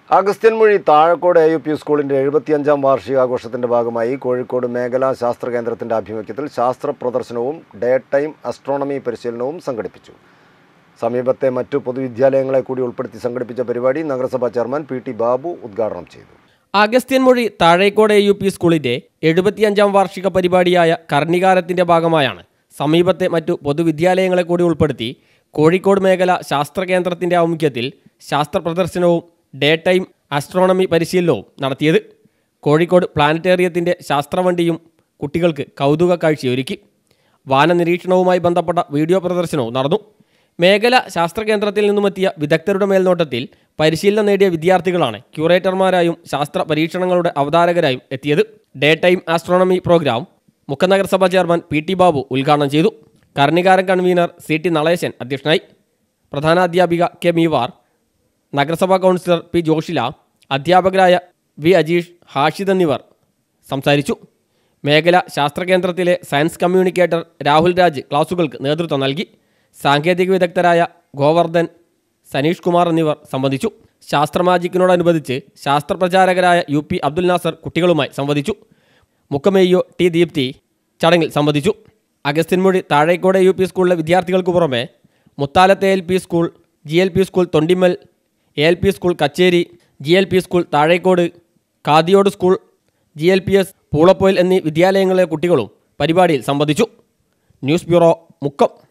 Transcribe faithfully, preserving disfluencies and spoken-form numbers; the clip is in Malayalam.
Agasthyanmuzhi Thazhakode A U P സ്കൂളിന്റെ എഴുപത്തിയഞ്ചാം വാർഷികാഘോഷത്തിന്റെ ഭാഗമായി കോഴിക്കോട് മേഖലാ ശാസ്ത്ര കേന്ദ്രത്തിന്റെ ആഭിമുഖ്യത്തിൽ ശാസ്ത്ര പ്രദർശനവും ഡേ ടൈം അസ്ട്രോണമി പരിശീലനവും സംഘടിപ്പിച്ചു. സമീപത്തെ മറ്റു പൊതുവിദ്യാലയങ്ങളെ കൂടി ഉൾപ്പെടുത്തി സംഘടിപ്പിച്ച പരിപാടി നഗരസഭാ ചെയർമാൻ പി ടി ബാബു ഉദ്ഘാടനം ചെയ്തു. Agasthyanmuzhi Thazhekode A U P സ്കൂളിന്റെ എഴുപത്തിയഞ്ചാം വാർഷിക പരിപാടിയായ കർണികാരത്തിന്റെ ഭാഗമായാണ് സമീപത്തെ മറ്റു പൊതുവിദ്യാലയങ്ങളെ കൂടി ഉൾപ്പെടുത്തി കോഴിക്കോട് മേഖല ശാസ്ത്ര കേന്ദ്രത്തിന്റെ ആഭിമുഖ്യത്തിൽ ശാസ്ത്ര പ്രദർശനവും ഡേ ടൈം ആസ്ട്രോണമി പരിശീലനവും നടത്തിയത്. കോഴിക്കോട് പ്ലാനറ്റേറിയത്തിന്റെ ശാസ്ത്രവണ്ടിയും കുട്ടികൾക്ക് കൗതുക കാഴ്ചയൊരുക്കി. വാനനിരീക്ഷണവുമായി ബന്ധപ്പെട്ട വീഡിയോ പ്രദർശനവും നടന്നു. മേഖല ശാസ്ത്ര കേന്ദ്രത്തിൽ നിന്നുമെത്തിയ വിദഗ്ധരുടെ മേൽനോട്ടത്തിൽ പരിശീലനം നേടിയ വിദ്യാർത്ഥികളാണ് ക്യൂറേറ്റർമാരായും ശാസ്ത്ര പരീക്ഷണങ്ങളുടെ അവതാരകരായും എത്തിയത്. ഡേ ടൈം ആസ്ട്രോണമി പ്രോഗ്രാം മുഖ്യനഗരസഭാ ചെയർമാൻ പി ടി ബാബു ഉദ്ഘാടനം ചെയ്തു. Karnikaran convener C T Naleshan അധ്യക്ഷനായി. പ്രധാനാധ്യാപിക കെ മീവാർ, നഗരസഭാ കൗൺസിലർ പി ജോഷില, അധ്യാപകരായ വി അജീഷ്, ഹാഷിദ് എന്നിവർ സംസാരിച്ചു. മേഖല ശാസ്ത്ര കേന്ദ്രത്തിലെ സയൻസ് കമ്മ്യൂണിക്കേറ്റർ രാഹുൽ രാജ് ക്ലാസുകൾക്ക് നേതൃത്വം നൽകി. സാങ്കേതിക വിദഗ്ധരായ ഗോവർദ്ധൻ, സനീഷ് കുമാർ എന്നിവർ സംബന്ധിച്ചു. ശാസ്ത്രമാജിക്കിനോടനുബന്ധിച്ച് ശാസ്ത്രപ്രചാരകരായ യു പി അബ്ദുൽ നാസർ കുട്ടികളുമായി സംവദിച്ചു. മുക്കമേയ്യോ ടി ദീപ്തി ചടങ്ങിൽ സംബന്ധിച്ചു. അഗസ്ത്യൻമുഴി താഴേക്കോട് യു പി സ്കൂളിലെ വിദ്യാർത്ഥികൾക്ക് പുറമെ മുത്താലത്തെ L P school, G L P school Thondimmal, A L P school Kacheri, G L P school Thazhekode, Kathiyode school, G L P S Poolappoyil എന്നീ വിദ്യാലയങ്ങളിലെ കുട്ടികളും പരിപാടിയിൽ സംബന്ധിച്ചു. News bureau, Mukkam.